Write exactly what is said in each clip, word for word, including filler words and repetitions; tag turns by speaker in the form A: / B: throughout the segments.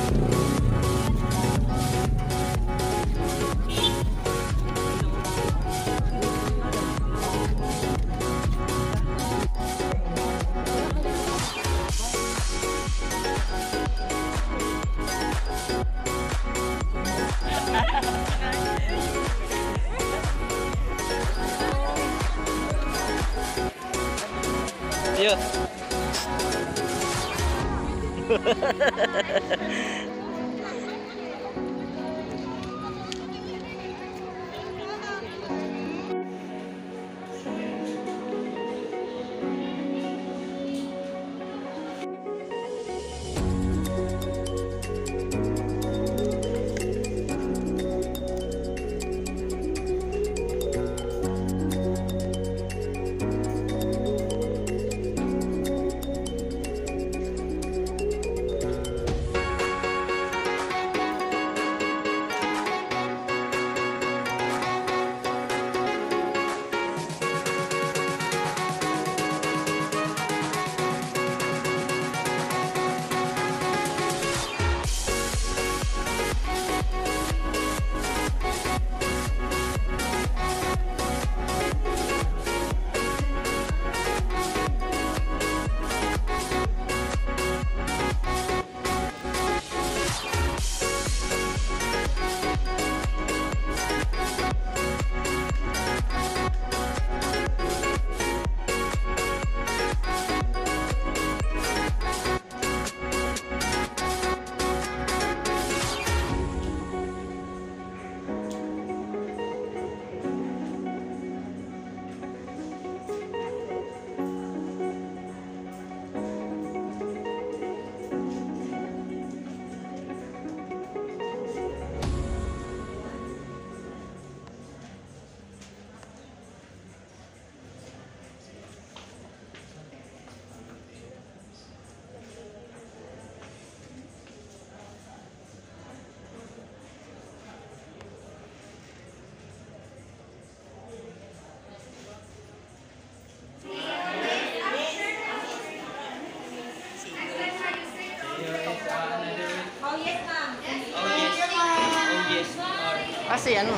A: Yuk. Kasi ano?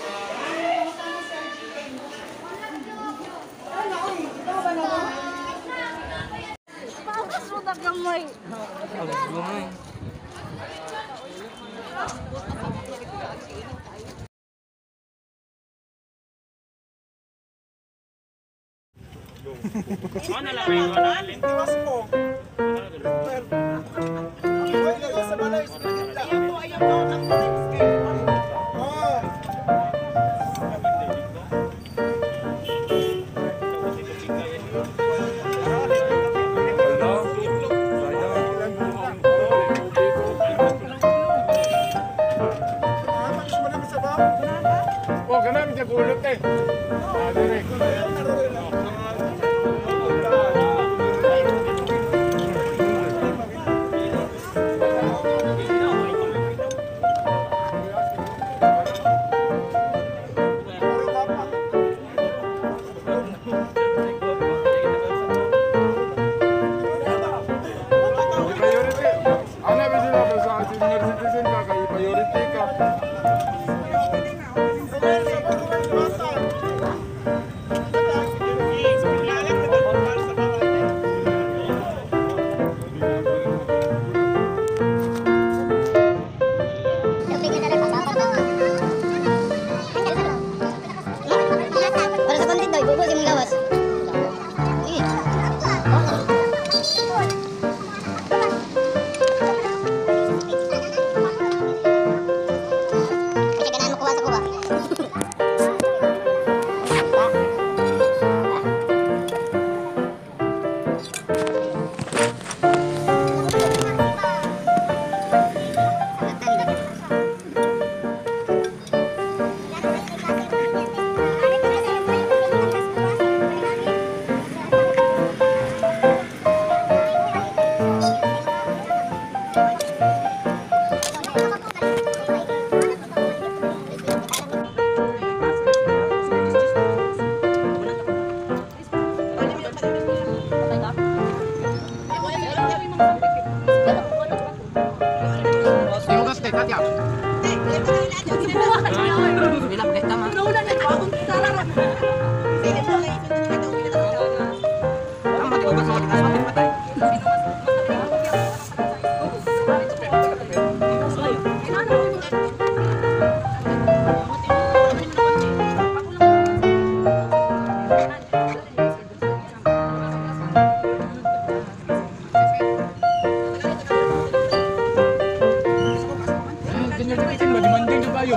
B: Bagus udah gamay.
A: Bagus gamay.
C: Mana lang wala lintiwas mo. Ay, lagos sa balay sa gitna. Ayan mo, ayan mo ang oh.
D: Oh, ganun siya gulot eh. Ah, direk.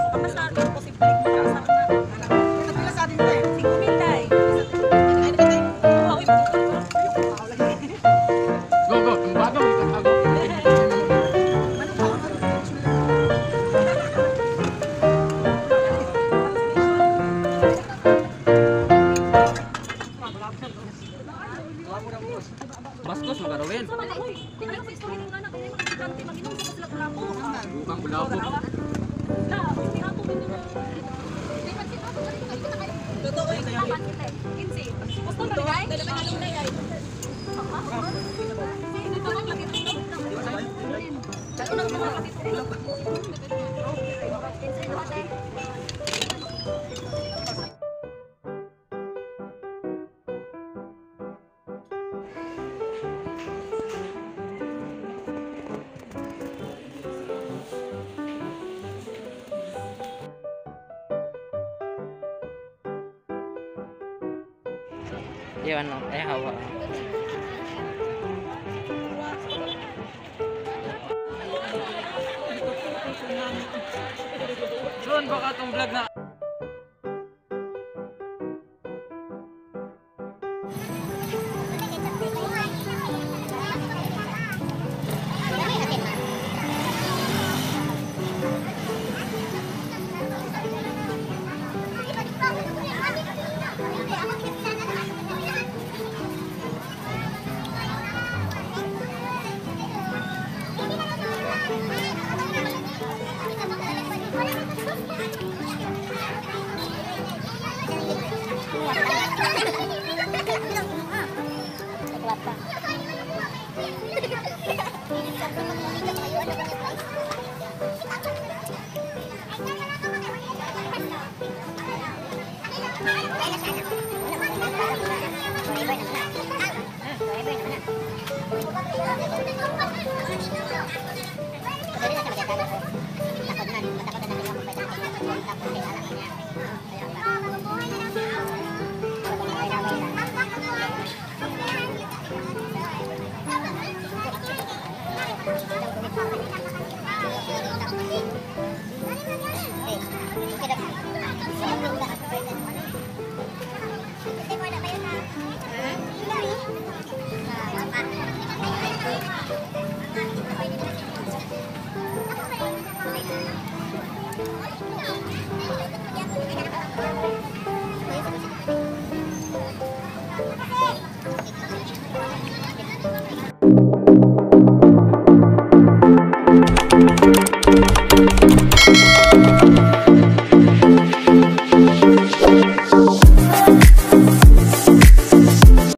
A: Kamasari ang posibleng makasar na.
C: Nagpila sa atin tayo.
A: Tingko mil day.
C: Ay, na ba tayo?
A: Oo, ito.
C: Tao lagi.
D: Go, go. Yung bago, ikaw tago.
C: Manong tao ka?
E: Baskos mo karawin.
A: Tingnan mo, istorya ng anak nila, makikante, mag-inom sa sila kulapo.
D: Bukang bulabog.
A: Na, hindi ato ganun. Totoo ito yung kinsi. Gusto mo bagay? Dala pa nalong na yan. Sino ito lang lagi? Dalo lang mga kapitid.
E: Yan ano, eh hawa. Son, baka tong vlog na.
F: Thank you.